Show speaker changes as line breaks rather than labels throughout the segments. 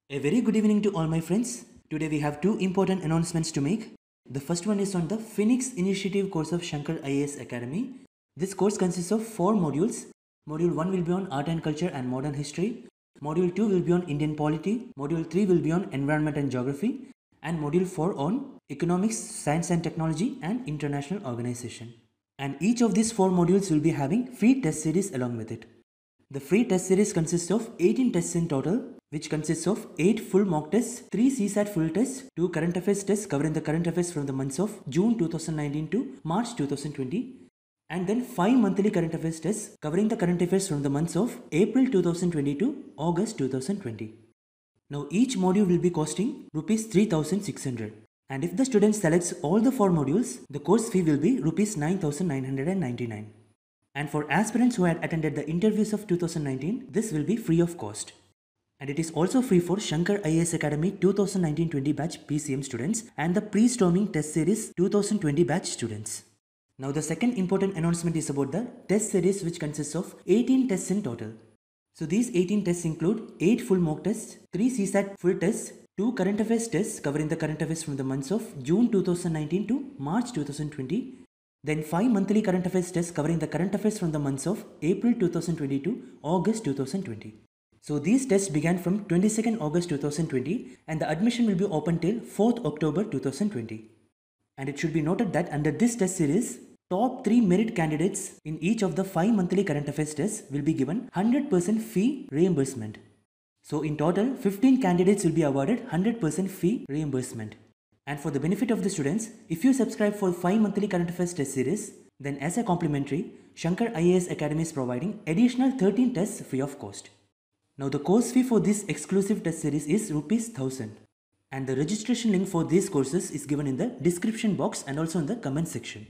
A very good evening to all my friends. Today we have two important announcements to make. The first one is on the Phoenix Initiative course of Shankar IAS Academy. This course consists of 4 modules. Module 1 will be on Art and Culture and Modern History. Module 2 will be on Indian Polity. Module 3 will be on Environment and Geography. And Module 4 on Economics, Science and Technology and International Organization. And each of these 4 modules will be having free test series along with it. The free test series consists of 18 tests in total, which consists of 8 full mock tests, 3 CSAT full tests, 2 current affairs tests covering the current affairs from the months of June 2019 to March 2020, and then 5 monthly current affairs tests covering the current affairs from the months of April 2020 to August 2020. Now each module will be costing rupees 3600, and if the student selects all the 4 modules, the course fee will be rupees 9999. And for aspirants who had attended the interviews of 2019, this will be free of cost. And it is also free for Shankar IAS Academy 2019-20 batch PCM students and the pre-storming test series 2020 batch students. Now the second important announcement is about the test series, which consists of 18 tests in total. So these 18 tests include 8 full mock tests, 3 CSAT full tests, 2 current affairs tests covering the current affairs from the months of June 2019 to March 2020, then 5 monthly current affairs tests covering the current affairs from the months of April 2020 to August 2020. So these tests began from 22nd August 2020 and the admission will be open till 4th October 2020. And it should be noted that under this test series, top 3 merit candidates in each of the 5 monthly current affairs tests will be given 100% fee reimbursement. So in total, 15 candidates will be awarded 100% fee reimbursement. And for the benefit of the students, if you subscribe for 5 monthly current affairs test series, then as a complimentary, Shankar IAS Academy is providing additional 13 tests free of cost. Now the course fee for this exclusive test series is rupees 1000, and the registration link for these courses is given in the description box and also in the comment section.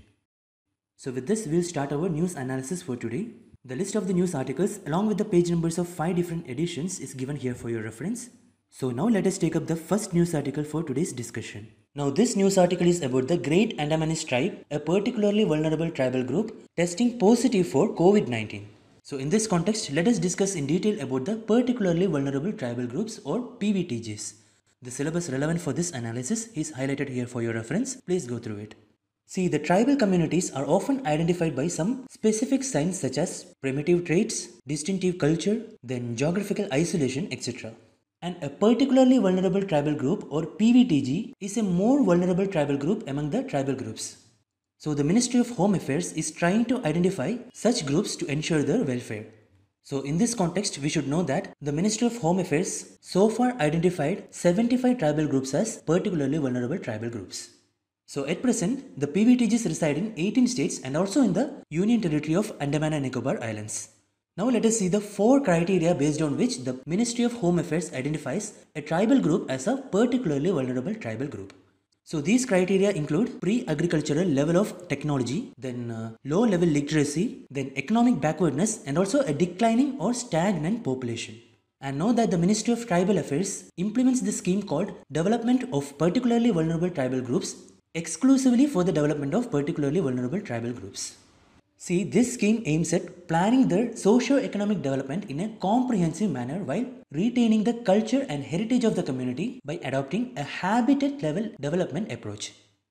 So with this, we'll start our news analysis for today. The list of the news articles along with the page numbers of 5 different editions is given here for your reference. So now let us take up the first news article for today's discussion. Now this news article is about the Great Andamanese tribe, a particularly vulnerable tribal group, testing positive for COVID-19. So in this context, let us discuss in detail about the particularly vulnerable tribal groups or PVTGs. The syllabus relevant for this analysis is highlighted here for your reference. Please go through it. See, the tribal communities are often identified by some specific signs such as primitive traits, distinctive culture, then geographical isolation, etc. And a particularly vulnerable tribal group or PVTG is a more vulnerable tribal group among the tribal groups. So the Ministry of Home Affairs is trying to identify such groups to ensure their welfare. So in this context, we should know that the Ministry of Home Affairs so far identified 75 tribal groups as particularly vulnerable tribal groups. So at present, the PVTGs reside in 18 states and also in the Union Territory of Andaman and Nicobar Islands. Now let us see the 4 criteria based on which the Ministry of Home Affairs identifies a tribal group as a particularly vulnerable tribal group. So these criteria include pre-agricultural level of technology, then low-level literacy, then economic backwardness and also a declining or stagnant population. And know that the Ministry of Tribal Affairs implements the scheme called Development of Particularly Vulnerable Tribal Groups exclusively for the development of particularly vulnerable tribal groups. See, this scheme aims at planning their socio-economic development in a comprehensive manner while retaining the culture and heritage of the community by adopting a habitat-level development approach.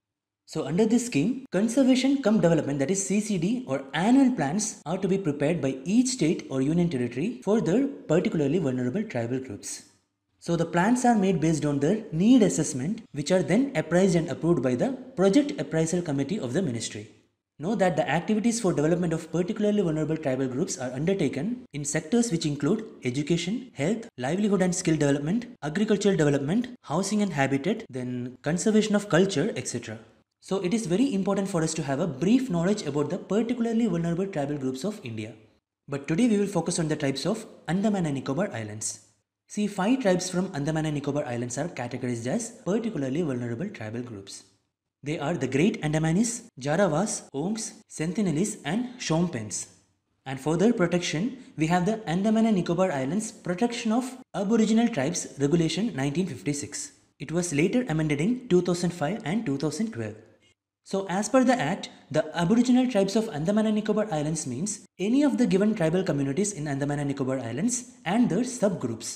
So under this scheme, conservation cum development, that is CCD or annual plans are to be prepared by each state or union territory for their particularly vulnerable tribal groups. So the plans are made based on their need assessment, which are then appraised and approved by the Project Appraisal Committee of the Ministry. Know that the activities for development of particularly vulnerable tribal groups are undertaken in sectors which include education, health, livelihood and skill development, agricultural development, housing and habitat, then conservation of culture, etc. So it is very important for us to have a brief knowledge about the particularly vulnerable tribal groups of India. But today we will focus on the tribes of Andaman and Nicobar Islands. See, 5 tribes from Andaman and Nicobar Islands are categorized as particularly vulnerable tribal groups. They are the Great Andamanese, Jarawas, Ongs, Sentinelese and Shompens. And for their protection, we have the Andaman and Nicobar Islands Protection of Aboriginal Tribes Regulation 1956. It was later amended in 2005 and 2012. So as per the Act, the Aboriginal Tribes of Andaman and Nicobar Islands means any of the given tribal communities in Andaman and Nicobar Islands and their subgroups.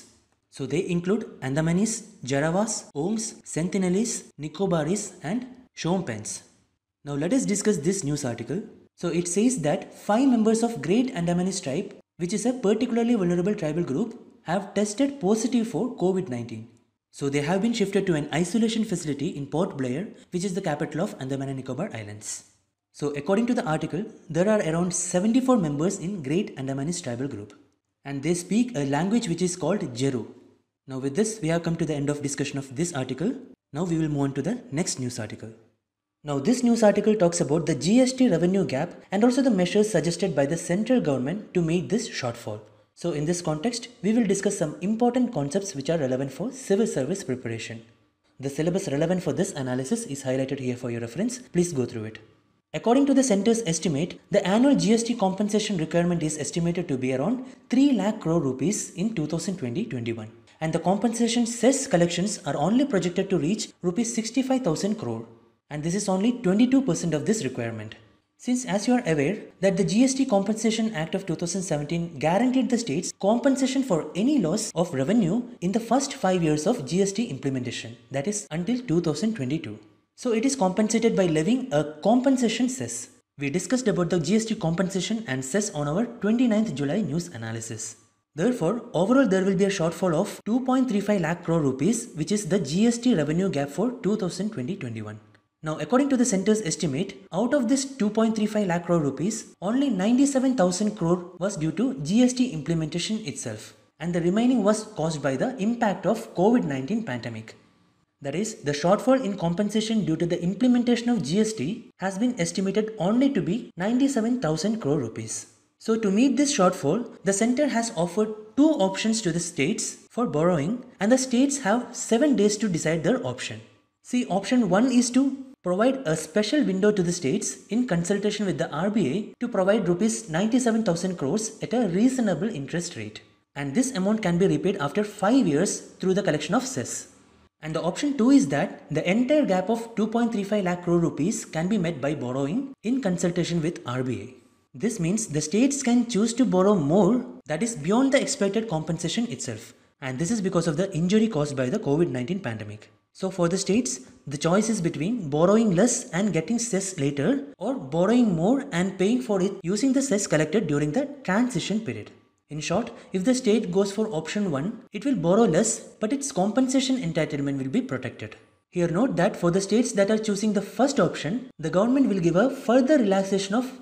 So they include Andamanis, Jaravas, Oms, Sentinelese, Nicobaris and Shonpens. Now let us discuss this news article. So it says that 5 members of Great Andamanese tribe, which is a particularly vulnerable tribal group, have tested positive for COVID-19. So they have been shifted to an isolation facility in Port Blair, which is the capital of Andaman and Nicobar Islands. So according to the article, there are around 74 members in Great Andamanese tribal group, and they speak a language which is called Jeru. Now with this, we have come to the end of discussion of this article. Now we will move on to the next news article. Now this news article talks about the GST revenue gap and also the measures suggested by the central government to meet this shortfall. So in this context, we will discuss some important concepts which are relevant for civil service preparation. The syllabus relevant for this analysis is highlighted here for your reference. Please go through it. According to the centre's estimate, the annual GST compensation requirement is estimated to be around 3 lakh crore rupees in 2020-21. And the compensation cess collections are only projected to reach rupees 65,000 crore. And this is only 22% of this requirement. Since as you are aware that the GST Compensation Act of 2017 guaranteed the states compensation for any loss of revenue in the first 5 years of GST implementation, that is until 2022. So it is compensated by levying a compensation cess. We discussed about the GST compensation and cess on our 29th July news analysis. Therefore, overall there will be a shortfall of 2.35 lakh crore rupees, which is the GST revenue gap for 2020-21. Now, according to the centre's estimate, out of this 2.35 lakh crore rupees, only 97,000 crore was due to GST implementation itself, and the remaining was caused by the impact of COVID-19 pandemic. That is, the shortfall in compensation due to the implementation of GST has been estimated only to be 97,000 crore rupees. So to meet this shortfall, the centre has offered 2 options to the states for borrowing, and the states have 7 days to decide their option. See, option 1 is to provide a special window to the states in consultation with the RBI to provide rupees 97,000 crores at a reasonable interest rate. And this amount can be repaid after 5 years through the collection of cess. And the option 2 is that the entire gap of 2.35 lakh crore rupees can be met by borrowing in consultation with RBI. This means the states can choose to borrow more, that is beyond the expected compensation itself. And this is because of the injury caused by the COVID-19 pandemic. So for the states, the choice is between borrowing less and getting cess later, or borrowing more and paying for it using the cess collected during the transition period. In short, if the state goes for option 1, it will borrow less, but its compensation entitlement will be protected. Here note that for the states that are choosing the first option, the government will give a further relaxation of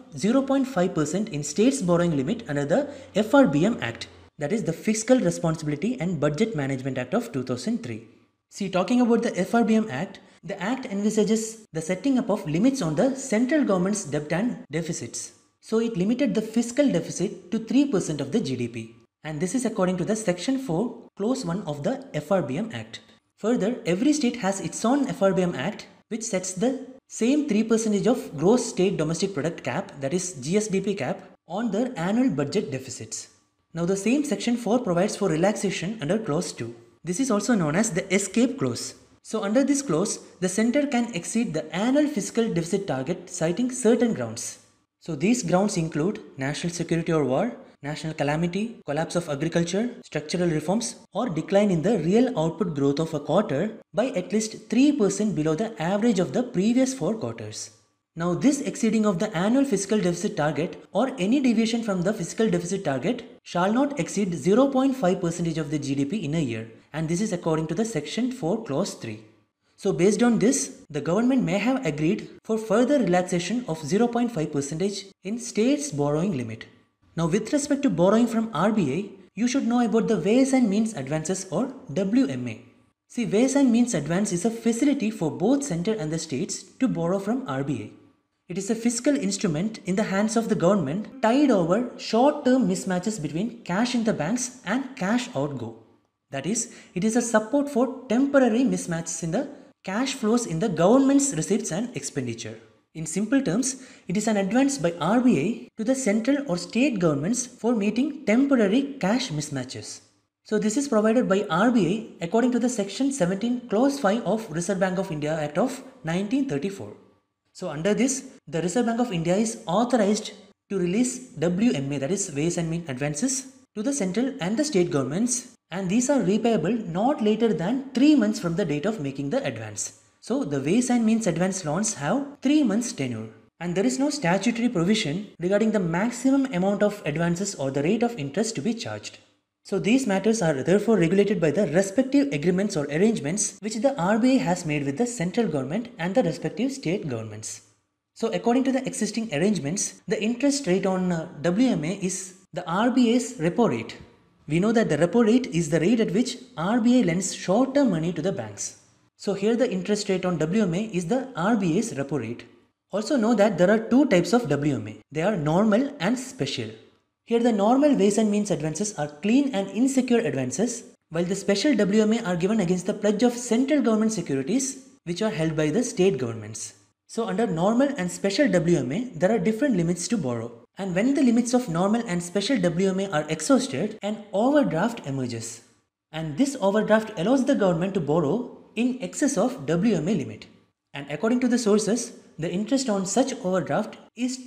0.5% in states borrowing limit under the FRBM Act, that is the Fiscal Responsibility and Budget Management Act of 2003. See, talking about the FRBM Act, the Act envisages the setting up of limits on the central government's debt and deficits. So it limited the fiscal deficit to 3% of the GDP. And this is according to the Section 4, Clause 1 of the FRBM Act. Further, every state has its own FRBM Act which sets the same 3% of gross state domestic product cap, that is GSDP cap, on their annual budget deficits. Now the same Section 4 provides for relaxation under Clause 2. This is also known as the escape clause. So under this clause, the centre can exceed the annual fiscal deficit target citing certain grounds. So these grounds include national security or war, national calamity, collapse of agriculture, structural reforms, or decline in the real output growth of a quarter by at least 3% below the average of the previous 4 quarters. Now this exceeding of the annual fiscal deficit target or any deviation from the fiscal deficit target shall not exceed 0.5% of the GDP in a year, and this is according to the Section 4 Clause 3. So based on this, the government may have agreed for further relaxation of 0.5% in states borrowing limit. Now with respect to borrowing from RBI, you should know about the Ways and Means Advances or WMA. See, Ways and Means Advance is a facility for both centre and the states to borrow from RBI. It is a fiscal instrument in the hands of the government tied over short-term mismatches between cash in the banks and cash outgo. That is, it is a support for temporary mismatches in the cash flows in the government's receipts and expenditure. In simple terms, it is an advance by RBI to the central or state governments for meeting temporary cash mismatches. So this is provided by RBI according to the Section 17 Clause 5 of Reserve Bank of India Act of 1934. So under this, the Reserve Bank of India is authorized to release WMA, that is Ways and Means Advances, to the central and the state governments, and these are repayable not later than 3 months from the date of making the advance. So the Ways and Means advance loans have 3 months tenure, and there is no statutory provision regarding the maximum amount of advances or the rate of interest to be charged. So these matters are therefore regulated by the respective agreements or arrangements which the RBI has made with the central government and the respective state governments. So according to the existing arrangements, the interest rate on WMA is the RBI's repo rate. We know that the repo rate is the rate at which RBI lends short-term money to the banks. So here the interest rate on WMA is the RBI's repo rate. Also know that there are two types of WMA. They are normal and special. Here the normal Ways and Means advances are clean and insecure advances, while the special WMA are given against the pledge of central government securities which are held by the state governments. So under normal and special WMA, there are different limits to borrow. And when the limits of normal and special WMA are exhausted, an overdraft emerges. And this overdraft allows the government to borrow in excess of WMA limit. And according to the sources, the interest on such overdraft is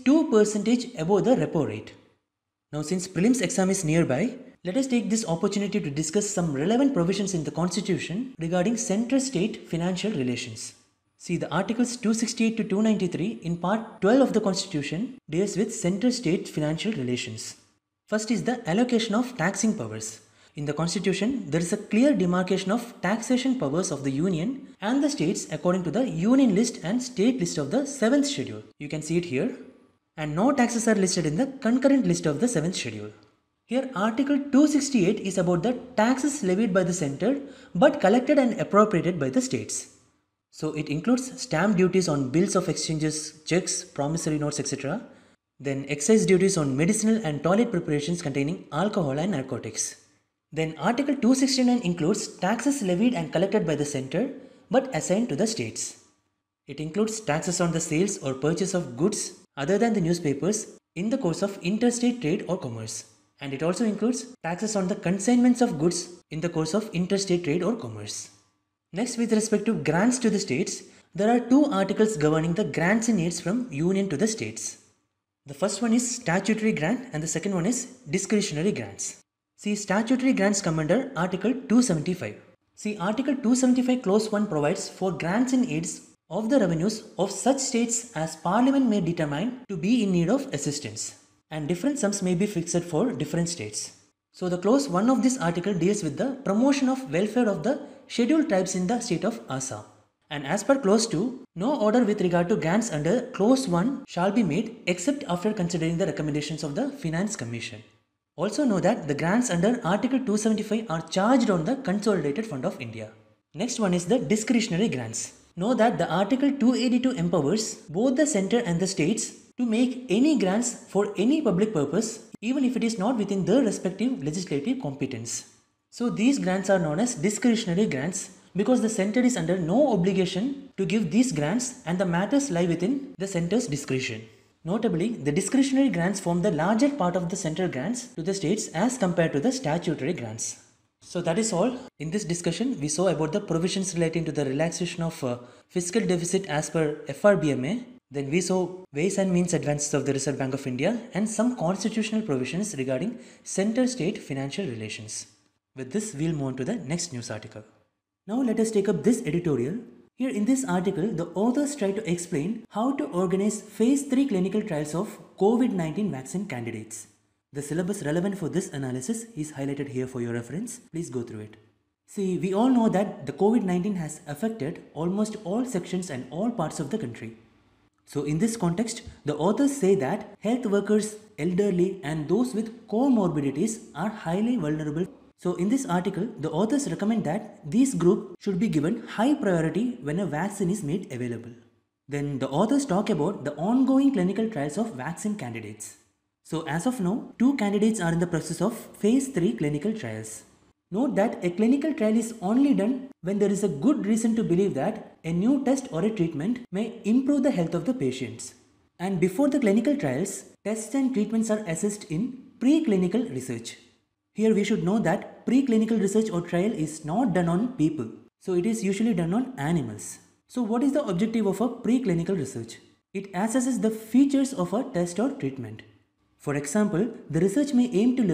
2% above the repo rate. Now since prelims exam is nearby, let us take this opportunity to discuss some relevant provisions in the constitution regarding center-state financial relations. See, the articles 268 to 293 in part 12 of the constitution deals with center-state financial relations. First is the allocation of taxing powers. In the constitution, there is a clear demarcation of taxation powers of the union and the states according to the union list and state list of the 7th schedule. You can see it here. And no taxes are listed in the concurrent list of the 7th schedule. Here article 268 is about the taxes levied by the center but collected and appropriated by the states. So it includes stamp duties on bills of exchanges, checks, promissory notes, etc. Then excise duties on medicinal and toilet preparations containing alcohol and narcotics. Then article 269 includes taxes levied and collected by the center but assigned to the states. It includes taxes on the sales or purchase of goods other than the newspapers in the course of interstate trade or commerce. And it also includes taxes on the consignments of goods in the course of interstate trade or commerce. Next, with respect to grants to the states, there are two articles governing the grants in aids from union to the states. The first one is statutory grant and the second one is discretionary grants. See, statutory grants come under article 275. See, article 275 clause 1 provides for grants in aids of the revenues of such states as Parliament may determine to be in need of assistance, and different sums may be fixed for different states. So the clause 1 of this article deals with the promotion of welfare of the scheduled tribes in the state of Assam. And as per clause 2, no order with regard to grants under clause 1 shall be made except after considering the recommendations of the Finance Commission. Also know that the grants under article 275 are charged on the Consolidated Fund of India. Next one is the discretionary grants. Know that the article 282 empowers both the center and the states to make any grants for any public purpose even if it is not within their respective legislative competence. So these grants are known as discretionary grants because the center is under no obligation to give these grants and the matters lie within the center's discretion. Notably, the discretionary grants form the larger part of the central grants to the states as compared to the statutory grants. So that is all. In this discussion, we saw about the provisions relating to the relaxation of fiscal deficit as per FRBMA. Then we saw Ways and Means advances of the Reserve Bank of India and some constitutional provisions regarding center-state financial relations. With this, we'll move on to the next news article. Now let us take up this editorial. Here in this article, the authors try to explain how to organize phase 3 clinical trials of COVID-19 vaccine candidates. The syllabus relevant for this analysis is highlighted here for your reference. Please go through it. See, we all know that the COVID-19 has affected almost all sections and all parts of the country. So in this context, the authors say that health workers, elderly and those with comorbidities are highly vulnerable. So in this article, the authors recommend that these groups should be given high priority when a vaccine is made available. Then the authors talk about the ongoing clinical trials of vaccine candidates. So as of now, 2 candidates are in the process of phase 3 clinical trials. Note that a clinical trial is only done when there is a good reason to believe that a new test or a treatment may improve the health of the patients. And before the clinical trials, tests and treatments are assessed in preclinical research. Here we should know that preclinical research or trial is not done on people. So it is usually done on animals. So what is the objective of a preclinical research? It assesses the features of a test or treatment. For example, the research may aim to learn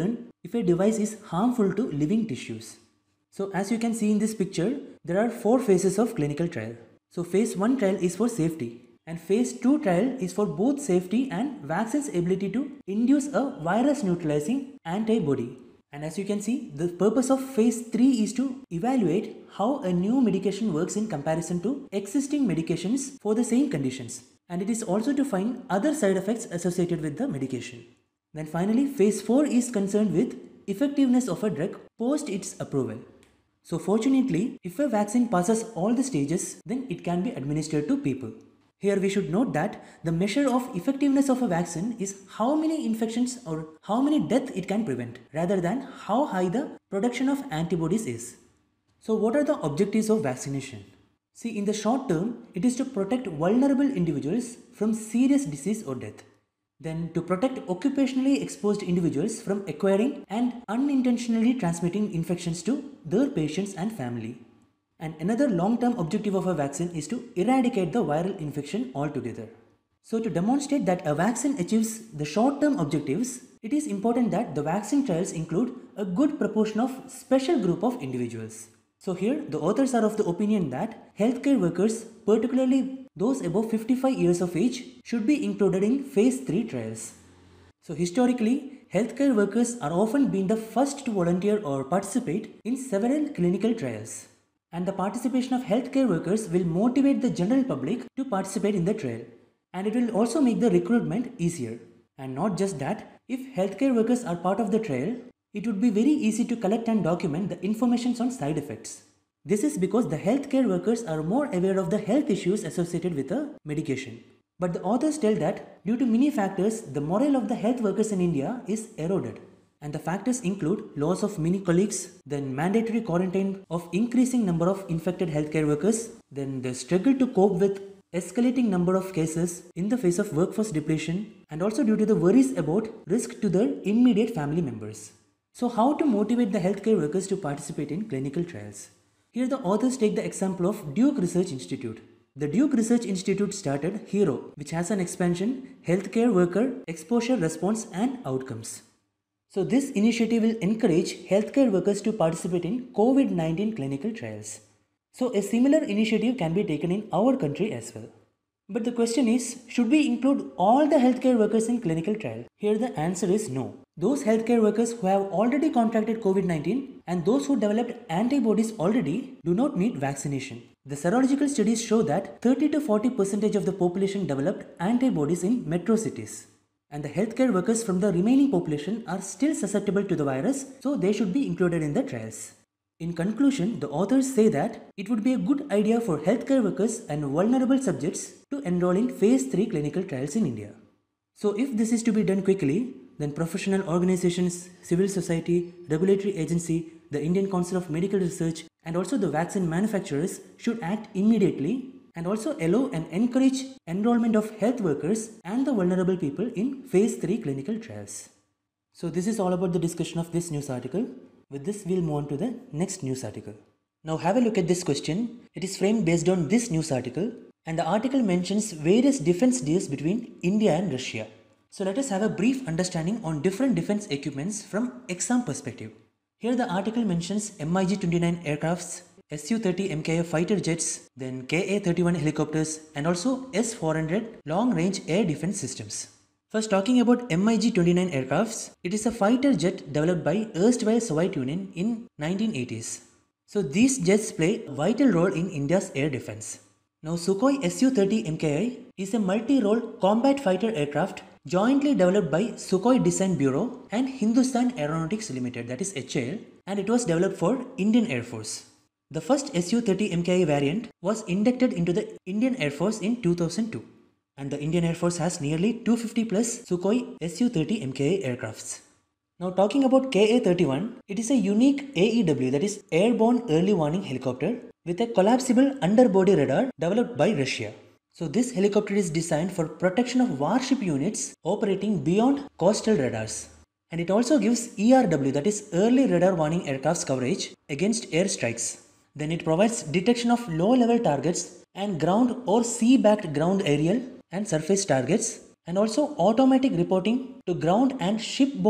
if a device is harmful to living tissues. So as you can see in this picture, there are 4 phases of clinical trial. So phase 1 trial is for safety, and phase 2 trial is for both safety and vaccine's ability to induce a virus neutralizing antibody. And as you can see, the purpose of phase 3 is to evaluate how a new medication works in comparison to existing medications for the same conditions. And it is also to find other side effects associated with the medication. Then finally, phase 4 is concerned with effectiveness of a drug post its approval. So fortunately, if a vaccine passes all the stages, then it can be administered to people. Here we should note that the measure of effectiveness of a vaccine is how many infections or how many deaths it can prevent, rather than how high the production of antibodies is. So what are the objectives of vaccination? See, in the short term, it is to protect vulnerable individuals from serious disease or death. Then to protect occupationally exposed individuals from acquiring and unintentionally transmitting infections to their patients and family. And another long-term objective of a vaccine is to eradicate the viral infection altogether. So to demonstrate that a vaccine achieves the short-term objectives, it is important that the vaccine trials include a good proportion of special group of individuals. So here the authors are of the opinion that healthcare workers, particularly those above 55 years of age, should be included in phase 3 trials. So historically, healthcare workers are often been the first to volunteer or participate in several clinical trials. And the participation of healthcare workers will motivate the general public to participate in the trial. And it will also make the recruitment easier. And not just that, if healthcare workers are part of the trial, it would be very easy to collect and document the information on side effects. This is because the healthcare workers are more aware of the health issues associated with a medication. But the authors tell that due to many factors, the morale of the health workers in India is eroded. And the factors include loss of many colleagues, then mandatory quarantine of increasing number of infected healthcare workers, then the struggle to cope with escalating number of cases in the face of workforce depletion, and also due to the worries about risk to their immediate family members. So how to motivate the healthcare workers to participate in clinical trials? Here the authors take the example of Duke Research Institute. The Duke Research Institute started HERO, which has an expansion Healthcare Worker Exposure Response and Outcomes. So this initiative will encourage healthcare workers to participate in COVID-19 clinical trials. So a similar initiative can be taken in our country as well. But the question is, should we include all the healthcare workers in clinical trial? Here the answer is no. Those healthcare workers who have already contracted COVID-19 and those who developed antibodies already do not need vaccination. The serological studies show that 30 to 40% of the population developed antibodies in metro cities. And the healthcare workers from the remaining population are still susceptible to the virus, so they should be included in the trials. In conclusion, the authors say that it would be a good idea for healthcare workers and vulnerable subjects to enroll in phase 3 clinical trials in India. So if this is to be done quickly, then professional organizations, civil society, regulatory agency, the Indian Council of Medical Research and also the vaccine manufacturers should act immediately and also allow and encourage enrollment of health workers and the vulnerable people in phase 3 clinical trials. So this is all about the discussion of this news article. With this, we'll move on to the next news article. Now have a look at this question. It is framed based on this news article, and the article mentions various defense deals between India and Russia. So let us have a brief understanding on different defense equipments from exam perspective. Here the article mentions MiG-29 aircrafts, Su-30 MKI fighter jets, then Ka-31 helicopters and also S-400 long-range air defense systems. First, talking about MiG-29 aircrafts, it is a fighter jet developed by erstwhile Soviet Union in 1980s. So these jets play a vital role in India's air defense. Now Sukhoi Su-30 MKI is a multi-role combat fighter aircraft jointly developed by Sukhoi Design Bureau and Hindustan Aeronautics Limited, that is HAL, and it was developed for Indian Air Force. The first Su-30 MKI variant was inducted into the Indian Air Force in 2002. And the Indian Air Force has nearly 250 plus Sukhoi Su-30 MKI aircrafts. Now talking about Ka-31, it is a unique AEW, that is Airborne Early Warning Helicopter with a collapsible underbody radar developed by Russia. So this helicopter is designed for protection of warship units operating beyond coastal radars. And it also gives ERW, that is Early Radar Warning Aircrafts coverage against air strikes. Then it provides detection of low-level targets and ground or sea-backed ground aerial and surface targets, and also automatic reporting to ground and shipborne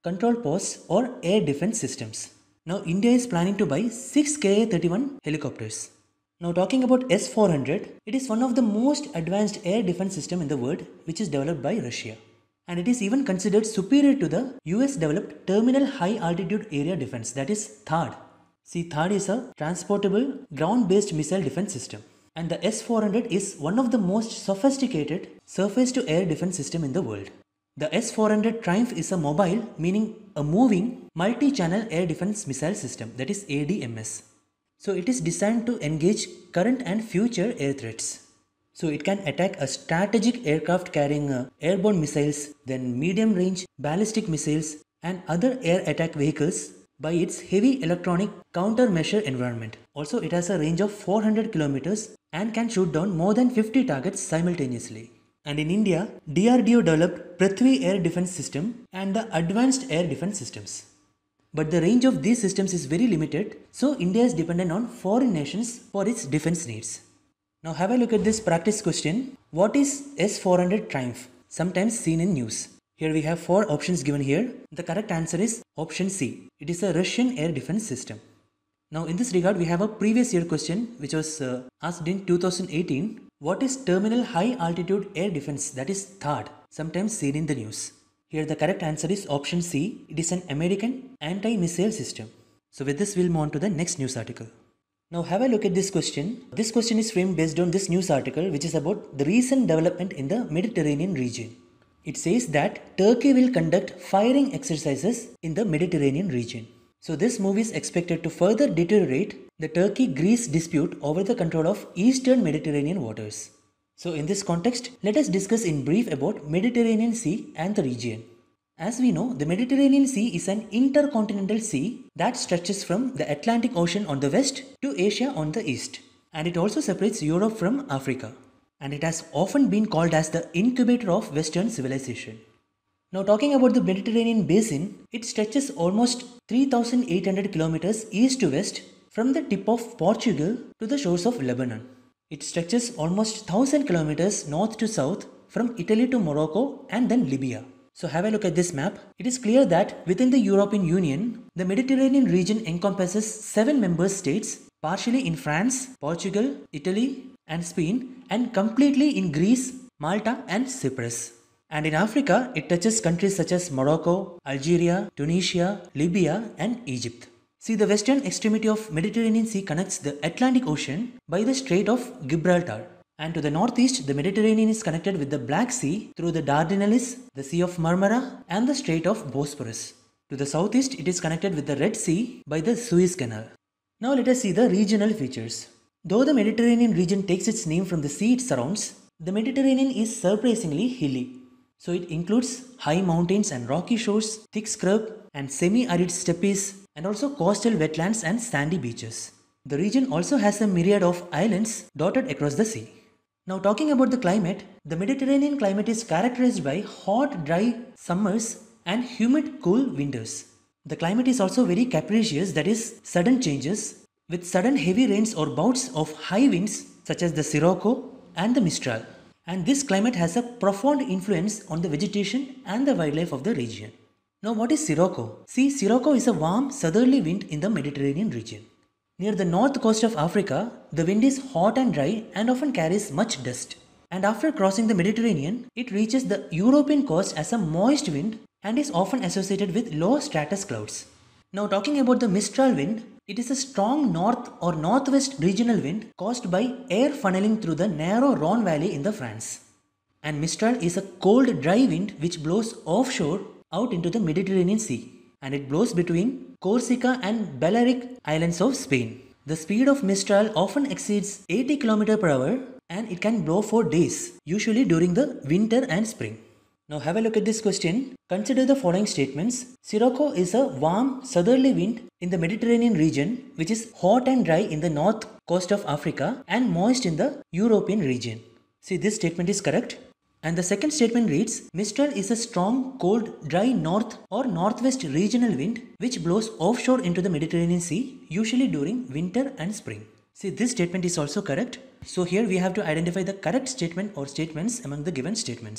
control posts or air defense systems. Now India is planning to buy 6 Ka-31 helicopters. Now talking about S-400, it is one of the most advanced air defense system in the world which is developed by Russia. And it is even considered superior to the US developed Terminal High Altitude Area Defense, that is THAAD. See, THAAD is a transportable ground-based missile defense system. And the S-400 is one of the most sophisticated surface-to-air defense system in the world. The S-400 Triumph is a mobile, meaning a moving, multi-channel air defense missile system, that is ADMS. So it is designed to engage current and future air threats. So it can attack a strategic aircraft carrying airborne missiles, then medium-range ballistic missiles and other air attack vehicles by its heavy electronic countermeasure environment. Also, it has a range of 400 kilometers and can shoot down more than 50 targets simultaneously. And in India, DRDO developed Prithvi Air Defense System and the Advanced Air Defense Systems. But the range of these systems is very limited, so India is dependent on foreign nations for its defense needs. Now have a look at this practice question. What is S-400 Triumph? Sometimes seen in news. Here we have 4 options given here. The correct answer is option C. It is a Russian air defense system. Now in this regard, we have a previous year question which was asked in 2018. What is Terminal High Altitude Air Defense, that is THAAD, sometimes seen in the news? Here the correct answer is option C. It is an American anti-missile system. So with this we'll move on to the next news article. Now have a look at this question. This question is framed based on this news article which is about the recent development in the Mediterranean region. It says that Turkey will conduct firing exercises in the Mediterranean region. So this move is expected to further deteriorate the Turkey-Greece dispute over the control of eastern Mediterranean waters. So in this context, let us discuss in brief about Mediterranean Sea and the region. As we know, the Mediterranean Sea is an intercontinental sea that stretches from the Atlantic Ocean on the west to Asia on the east. And it also separates Europe from Africa. And it has often been called as the incubator of Western civilization. Now talking about the Mediterranean basin, it stretches almost 3,800 kilometers east to west from the tip of Portugal to the shores of Lebanon. It stretches almost 1,000 kilometers north to south from Italy to Morocco and then Libya. So have a look at this map. It is clear that within the European Union, the Mediterranean region encompasses 7 member states, partially in France, Portugal, Italy and Spain, and completely in Greece, Malta and Cyprus. And in Africa, it touches countries such as Morocco, Algeria, Tunisia, Libya and Egypt. See, the western extremity of Mediterranean Sea connects the Atlantic Ocean by the Strait of Gibraltar. And to the northeast, the Mediterranean is connected with the Black Sea through the Dardanelles, the Sea of Marmara and the Strait of Bosphorus. To the southeast, it is connected with the Red Sea by the Suez Canal. Now let us see the regional features. Though the Mediterranean region takes its name from the sea it surrounds, the Mediterranean is surprisingly hilly. So it includes high mountains and rocky shores, thick scrub and semi-arid steppes and also coastal wetlands and sandy beaches. The region also has a myriad of islands dotted across the sea. Now talking about the climate, the Mediterranean climate is characterized by hot, dry summers and humid, cool winters. The climate is also very capricious, that is, sudden changes, with sudden heavy rains or bouts of high winds such as the Sirocco and the Mistral. And this climate has a profound influence on the vegetation and the wildlife of the region. Now what is Sirocco? See, Sirocco is a warm southerly wind in the Mediterranean region. Near the north coast of Africa, the wind is hot and dry and often carries much dust. And after crossing the Mediterranean, it reaches the European coast as a moist wind and is often associated with low stratus clouds. Now talking about the Mistral wind, it is a strong north or northwest regional wind caused by air funneling through the narrow Rhone Valley in the France. And Mistral is a cold dry wind which blows offshore out into the Mediterranean Sea. And it blows between Corsica and Balearic Islands of Spain. The speed of Mistral often exceeds 80 km per hour and it can blow for days, usually during the winter and spring. Now have a look at this question. Consider the following statements. Sirocco is a warm southerly wind in the Mediterranean region which is hot and dry in the north coast of Africa and moist in the European region. See, this statement is correct. And the second statement reads, Mistral is a strong, cold, dry north or northwest regional wind which blows offshore into the Mediterranean Sea, usually during winter and spring. See, this statement is also correct. So here we have to identify the correct statement or statements among the given statements.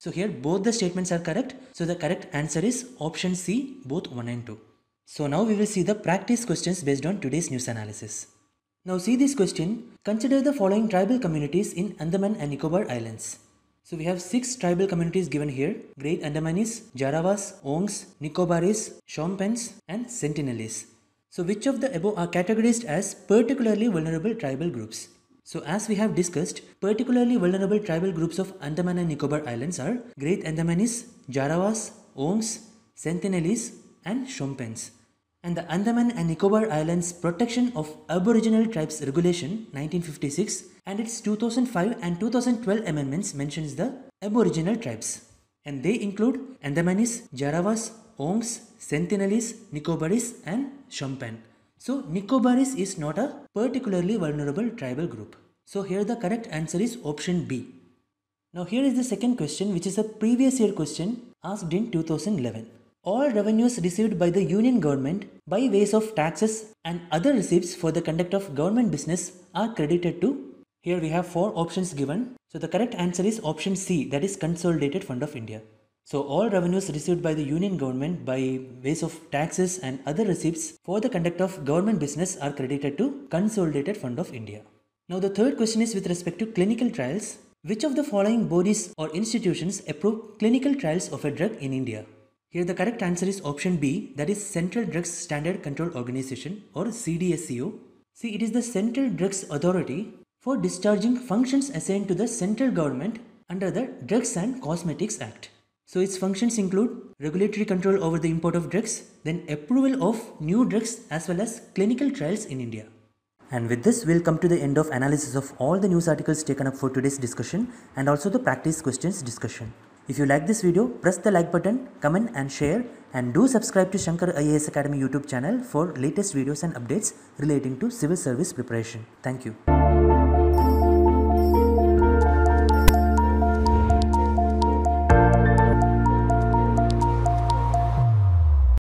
So here both the statements are correct. So the correct answer is option C, both 1 and 2. So now we will see the practice questions based on today's news analysis. Now see this question. Consider the following tribal communities in Andaman and Nicobar Islands. So we have 6 tribal communities given here. Great Andamanis, Jarawas, Ongs, Nicobaris, Shonpens and Sentinelese. So which of the above are categorized as particularly vulnerable tribal groups? So as we have discussed, particularly vulnerable tribal groups of Andaman and Nicobar Islands are Great Andamanis, Jarawas, Ongs, Sentinelese and Shonpens. And the Andaman and Nicobar Islands Protection of Aboriginal Tribes Regulation 1956 and its 2005 and 2012 amendments mentions the Aboriginal tribes. And they include Andamanis, Jarawas, Ongs, Sentinelese, Nicobaris and Shonpen. So Nicobaris is not a particularly vulnerable tribal group. So here the correct answer is option B. Now here is the second question, which is a previous year question asked in 2011. All revenues received by the union government by ways of taxes and other receipts for the conduct of government business are credited to. Here we have 4 options given. So the correct answer is option C, that is Consolidated Fund of India. So all revenues received by the union government by ways of taxes and other receipts for the conduct of government business are credited to Consolidated Fund of India. Now the third question is with respect to clinical trials. Which of the following bodies or institutions approve clinical trials of a drug in India? Here the correct answer is option B, that is Central Drugs Standard Control Organization or CDSCO. See, it is the Central Drugs Authority for discharging functions assigned to the central government under the Drugs and Cosmetics Act. So its functions include regulatory control over the import of drugs, then approval of new drugs as well as clinical trials in India. And with this, we'll come to the end of analysis of all the news articles taken up for today's discussion and also the practice questions discussion. If you like this video, press the like button, comment and share, and do subscribe to Shankar IAS Academy YouTube channel for latest videos and updates relating to civil service preparation. Thank you.